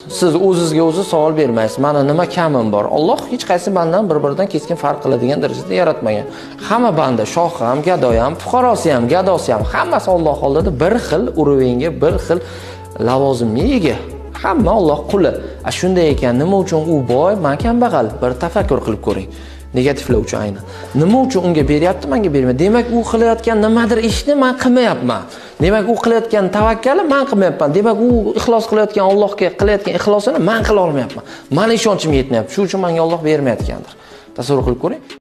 Siz o'zingizga o'zi savol bermaysiz. Mana nima kamim bor? Alloh hech qaysi bandan bir-biridan keskin farq qiladigan darajada yaratmagan. Hamma banda shoh ham, gado ham, fuqarosi ham, gadosi ham, hammasi Alloh oldida bir xil urovingga, bir xil lavozimga ega. Hamma Alloh quli. Shunday ekan, nima uchun u boy, men kambag'al? Bir tafakkur qilib ko'ring. Negativlovchi aynan. Nima uchun unga beryapti, menga bermaydi? Demak, u qilayotgan nimadir ishni men qilmayapman. Demak, u qilayotgan tavakkali men qilmayapman. Demak, u ixlos qilayotgan Allohga qilayotgan ixlosini men qila olmayapman. Meni ishonchim yetmayapti. Shuning uchun menga Alloh bermayotgandir. Tasavvur qilib ko'ring.